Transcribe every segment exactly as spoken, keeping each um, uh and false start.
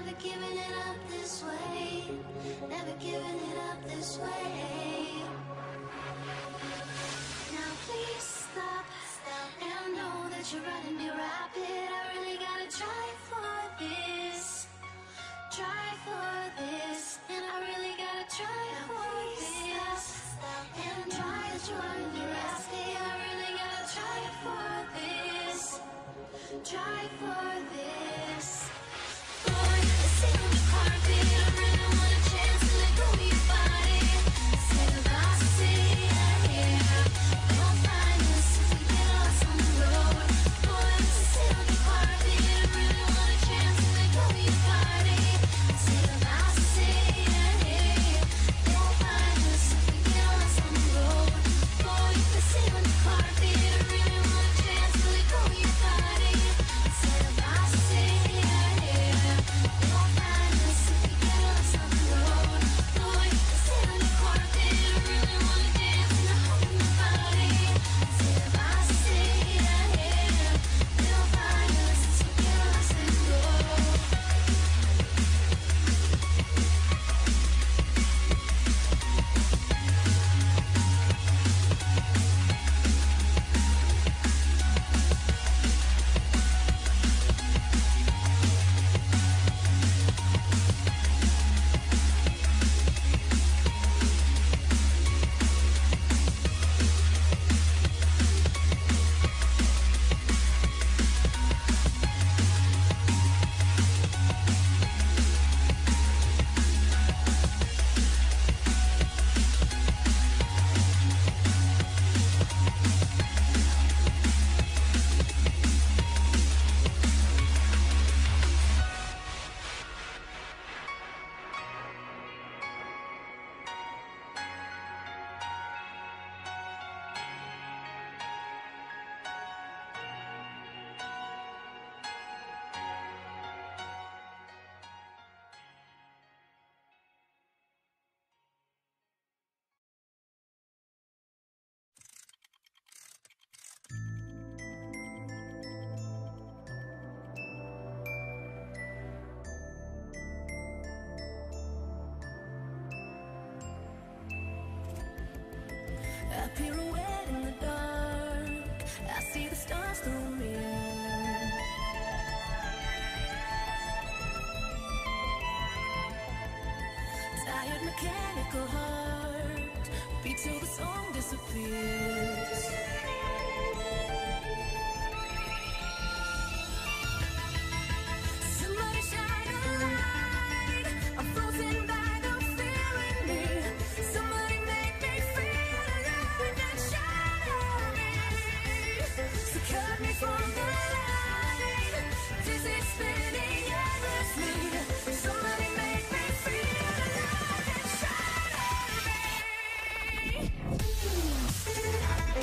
never giving it up this way, never giving it up this way. Now please stop, stop, and I know that you're running me rapid. I really gotta try for this, try for this, and I really gotta try for this, and try that you're running me rapid. I really gotta try for this, try for this. Boy, I sit on the carpet, I really want a chance to let go of your body. Say goodbye, say yeah, don't find us if we get lost on the road. Boy, I sit on the carpet, I really want a chance to let go of your body. Say goodbye, say yeah, don't find us if we get lost on the road. Boy, I sit on the carpet, I really want a chance to let go of your body. Say goodbye, say yeah, don't find us if we get lost on the road. Boy, I sit on the carpet, I really wanna dance and I hold my body. Say goodbye, say yeah, don't find us if we get lost on the road. I pirouette in the dark, I see the stars through a mirror. Tired mechanical heart, beat till the song disappears. Somebody shine a light, I'm frozen by the fear in me. Somebody make me feel alive and shatter me. So cut me from the line, this is spinning endlessly. Somebody make me feel alive and shatter me.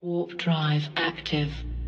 Warp drive active.